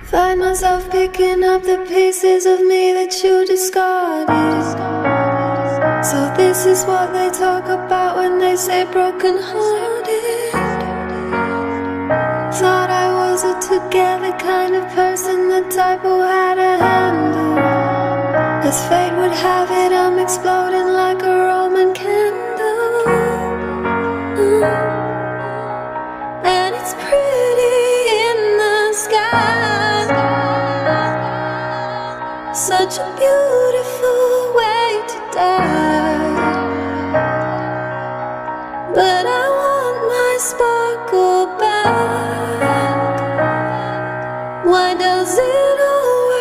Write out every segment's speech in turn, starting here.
Find myself picking up the pieces of me that you discarded. So this is what they talk about when they say broken hearted. Thought I was a together kind of person, the type who had a handle. As fate would have it, I'm exploding like a Roman candle. And it's pretty in the sky. Such a beautiful way to die. But I want my sparkle back. Why does it always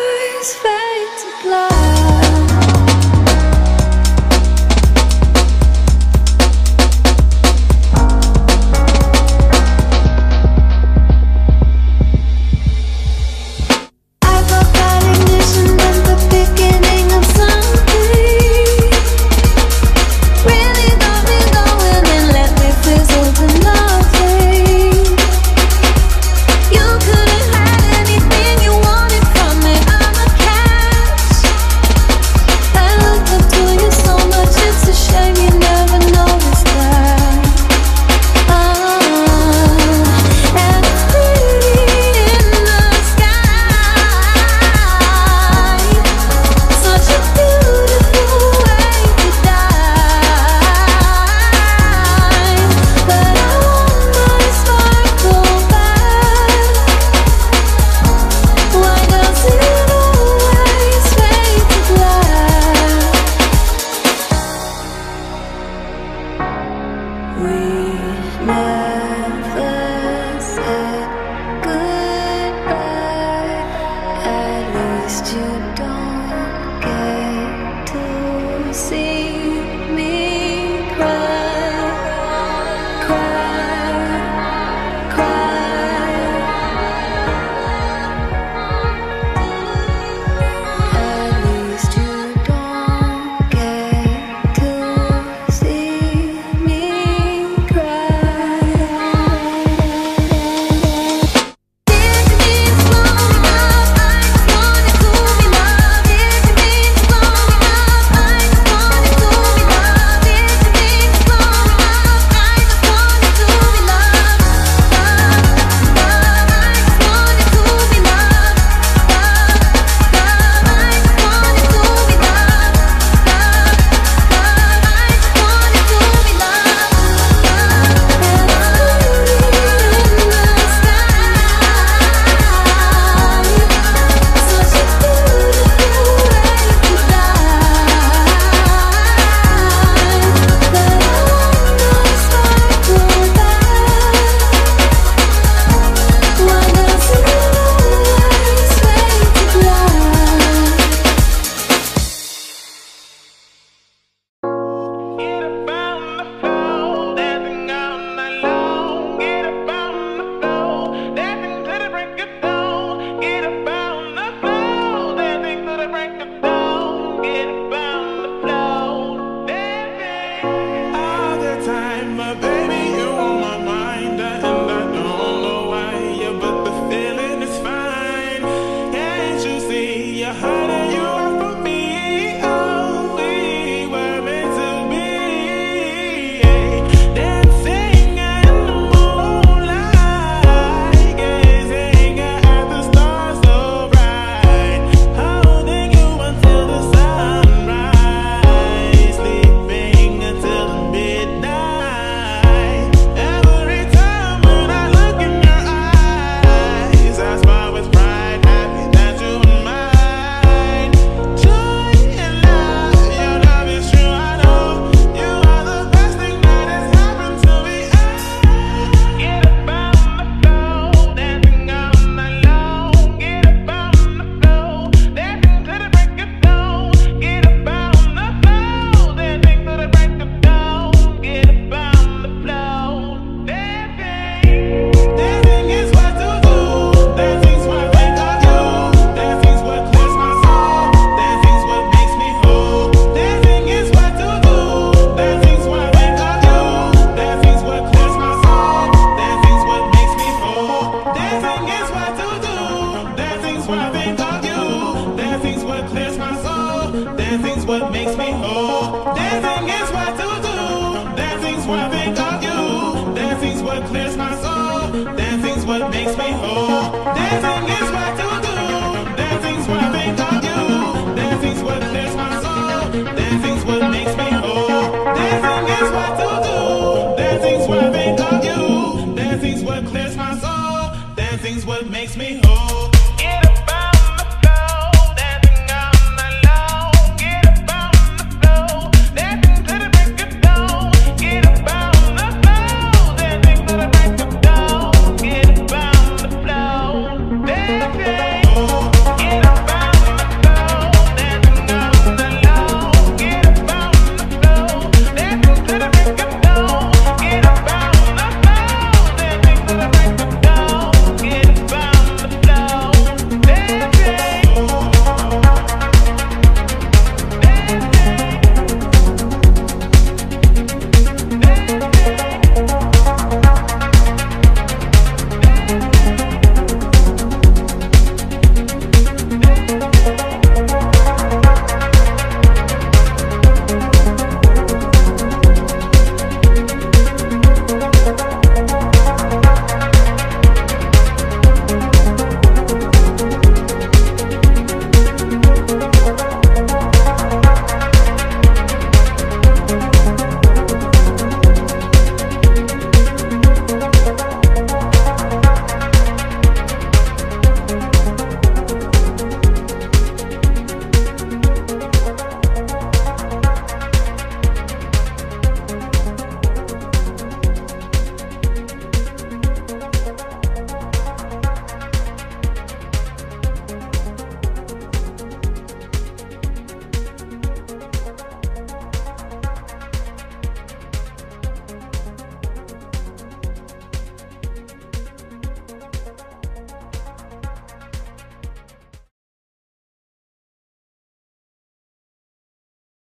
what clears my soul. Dancing's what makes me whole. Dancing is what to do. Dancing's what I think of you. Dancing's what clears my soul. Dancing's what makes me whole. Dancing is what to do. Dancing's what I think of you. Dancing's what clears my soul. Dancing's what makes me whole.